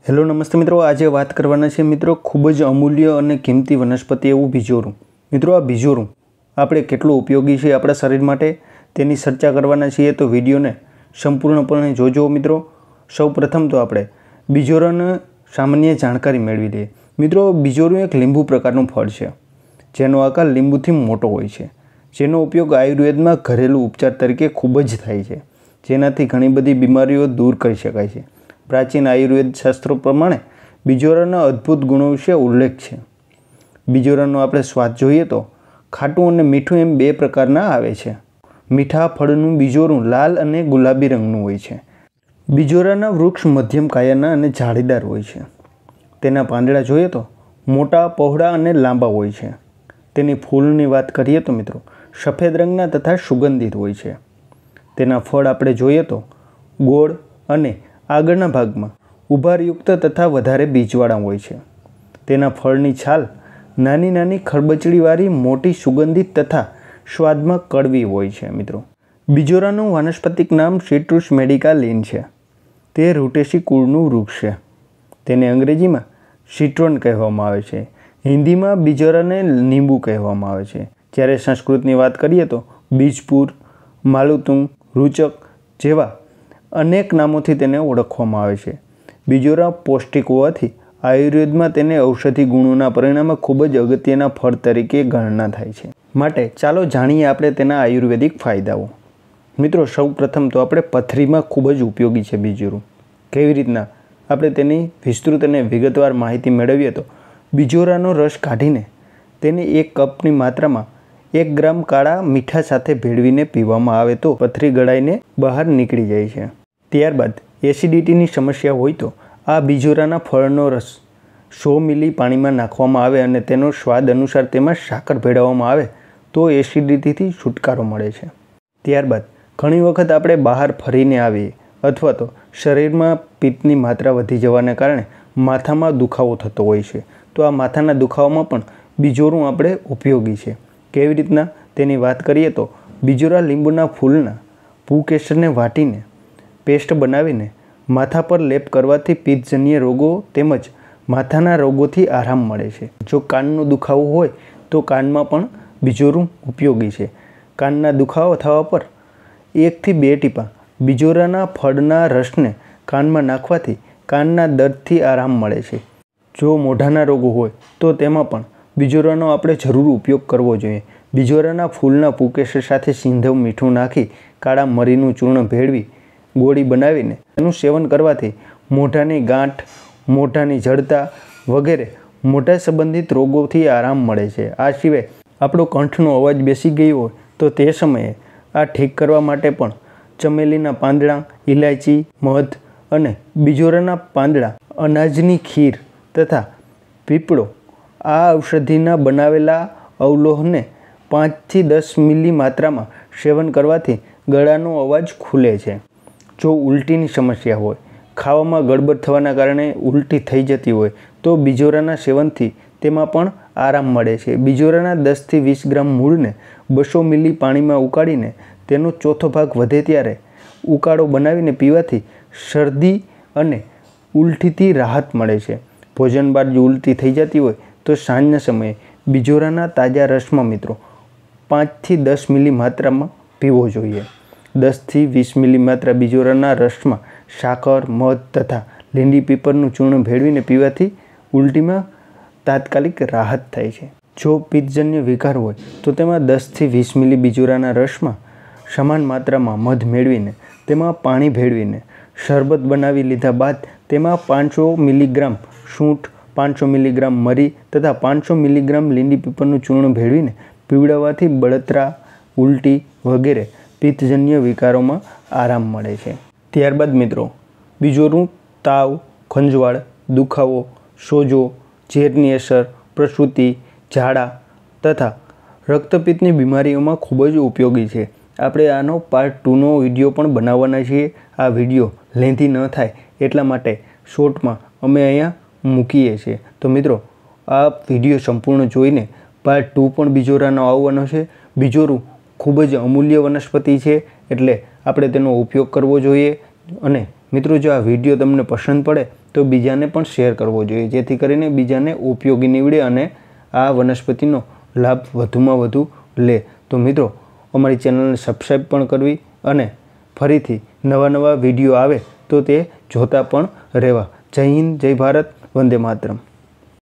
Hello नमस्ते मित्रों, आज बात करवाना है मित्रों खूब ज अमूल्य और कीमती वनस्पति एवं बीजोरूं। मित्रों, आ बीजोरूं आपणे केटલું उपयोगी है आपણા शरीर माटे तेनी चर्चा करवाना छीए, तो विडियो ने संपूर्णपणे जोजो। मित्रों, सौ प्रथम तो आपणे बीजोरानी सामान्य जानकारी मेळवी लईए। मित्रों, बीजोरूं एक લીંબુ प्रकारનું फळ છે જેનો आकार લીંબુથી મોટો હોય છે, જેનો उपयोग आयुर्वेदમાં घरेलू उपचार तरीके खूब ज थाय छे, जेनाथी घणी बधी बीमारीओ दूर करी शकाय छे। प्राचीन आयुर्वेद शास्त्रों प्रमाणे बीजोराना अद्भुत गुणों विषे उल्लेख है। बीजोरानो आपणे स्वाद जोईए तो खाटू और मीठू एम बे प्रकारना आवे छे। मीठा फळनुं बीजोरूं लाल अने गुलाबी रंगनुं होय छे। बीजोराना वृक्ष मध्यम कायाना अने जाळीदार होय छे। तेना પાંદડા जोईए तो मोटा, पહોળા अने लांबा होय छे। तेनी फूलनी वात करीए तो मित्रों सफेद रंगना तथा सुगंधित होय छे। तेना फळ आपणे जोईए तो गोળ अने आगळना भागमां उभारयुक्त तथा वधारे बीजवाळा होय छे। तेना फळनी छाल नानी नानी खरबचड़ीवाળી मोटी सुगंधित तथा स्वादमां कड़वी होय छे। मित्रों, बीजोरानुं वानस्पतिक नाम सिट्रुस मेडिका लीन छे। ते रूटेसी कुळनुं वृक्ष छे। तेने अंग्रेजीमां सिट्रोन कहेवामां आवे छे। हिंदीमां बीजोराने नींबू कहेवामां आवे छे। ज्यारे संस्कृतनी वात करीए तो बीजपुर, मालुतुंग, रुचक जेवा अनेक नामोथी तेने ओळखवामां आवे छे। बीजोरा पौष्टिक होवाथी आयुर्वेदमां तेने औषधि गुणोना परिणामे खूब ज अगत्यना फळ तरीके गणना थाय छे। माटे चालो जाणीए आपणे तेना आयुर्वेदिक फायदाओ। मित्रों, सौ प्रथम तो आपणे पथरीमां खूब ज उपयोगी छे बीजोरूं। केवी रीतना आपणे तेनी विस्तृत अने विगतवार माहिती मेळवीए तो बीजोरानो रस काढीने तेने 1 कपनी मात्रामां 1 ग्राम काळा मीठा साथे भेळवीने पीवामां आवे तो पथरी गळाईने बहार નીકળી જાય છે। त्यारबाद एसिडिटीनी समस्या होय तो आ बीजोराना फळनो रस 100 मिली पाणीमां नाखवामां आवे अने तेनो स्वाद अनुसार तेमां साकर भेळववामां आवे तो एसिडिटीथी छुटकारो मळे छे। त्यारबाद घणी वखत आपणे बहार फरीने आवीए अथवा तो शरीरमां पित्तनी मात्रा वधी जवाने कारणे माथामां दुखावो थतो होय छे, तो आ माथाना दुखावामां पण बीजोरूं आपणे उपयोगी छे। केवी रीतना तेनी वात करीए तो बीजोरा લીંબુના फूलना ભૂકેસરને વાટીને पेस्ट बनावीने माथा पर लेप करवाथी पित्तजन्य रोगों तेमज माथाना रोगोथी आराम मळे छे। जो काननो दुखावो होय तो कानमां पण बीजोरूं उपयोगी छे। कानना दुखावा थवा पर 1 થી 2 ટીપા बीजोराना फळना रसने कानमां नाखवाथी कानना दर्दथी आराम मळे छे। जो मोढाना रोगो होय तो तेमां पण बीजोरानो आपणे जरूर उपयोग करवो जोईए। बीजोराना फूलना पुकेसर साथे सींधव मीठुं नाखी काळा मरीनुं चूर्ण भेळवी गोળી बनावीने तेनुं सेवन करवाथी मोढानी गांठ, मोढानी जड़ता वगैरे मोढा संबंधित रोगोथी आराम मळे छे। आ सिवाय आपणो कंठनो अवाज बेसी गयो होय तो ते समये आ ठीक करवा माटे पण चमेलीना પાંદડા, इलायची, मध अने बीजोराना પાંદડા, अनाजनी खीर तथा पीपळो आ औषधिना बनावेला अवलोहने 5 થી 10 मिली मात्रामां सेवन करवाथी गळानो अवाज खुले छे। जो उल्टीनी समस्या होय, खावामां गड़बड़ थवाना कारणे उल्टी थई जती होय तो बीजोराना सेवनथी तेमां पण आराम मळे छे। बीजोराना 10 થી 20 ग्राम मूळने 200 मिली पाणीमां उकाळीने तेनो चौथो भाग वधे त्यारे उकाळो बनावीने पीवाथी शरदी अने उल्टीथी राहत मळे छे। भोजन बाद जो उल्टी थई जती होय तो सांजना समये बीजोराना ताजा रसमां मित्रों 5 થી 10 मिली मात्रामां पीवो जोईए। 10 થી 20 मिली मात्रा बीजोराना रसमां साकर, मध तथा લીંડી पीपरनुं चूर्ण भेळवीने पीवाथी उल्टीमां तात्कालिक राहत थाय छे। जो पित्तजन्य विकार होय तो तेमां 10 થી 20 मिली बीजोराना रसमां समान मात्रामां मध मेळवीने तेमां पाणी भेळवीने शरबत बनावी लीधा बाद तेमां 500 मिलीग्राम सूंठ, 500 मिलीग्राम मरी तथा 500 मिलीग्राम લીંડી पीपरनुं चूर्ण भेळवीने पीवડાવવાથી बळतरा, उल्टी वगैरे पित्तजन्य विकारोमां आराम मळे छे। त्यारबाद मित्रों, बीजोरूं ताव, खंजवाळ, दुखावो, सोजो, झेरनी असर, प्रसूति, झाड़ा तथा रक्तपित्तनी बीमारीओमां खूब ज उपयोगी छे। आपणे आनो पार्ट 2 नो विडियो पण बनाववाना छीए। आ विडियो लेंथी न थाय एटला माटे शॉर्टमां अमे अहींया मूकीए छीए। तो मित्रों, आ विडियो संपूर्ण जोईने पार्ट 2 पण बीजोरानो आववानो छे। बीजोरूं खूब ज अमूल्य वनस्पति छे एटले आपणे तेनो उपयोग करवो जोईए अने મિત્રો જો આ વિડીયો તમને પસંદ પડે તો બીજાને પણ શેર કરવો જોઈએ, જેથી કરીને બીજાને ઉપયોગી નીવડે અને આ વનસ્પતિનો લાભ વધુમાં વધુ લે. તો મિત્રો અમારી ચેનલને સબસ્ક્રાઈબ પણ કરવી અને ફરીથી નવા વિડીયો આવે તો તે જોતા પણ રહેવા. જય હિન્દ, જય ભારત, વંદે માતરમ.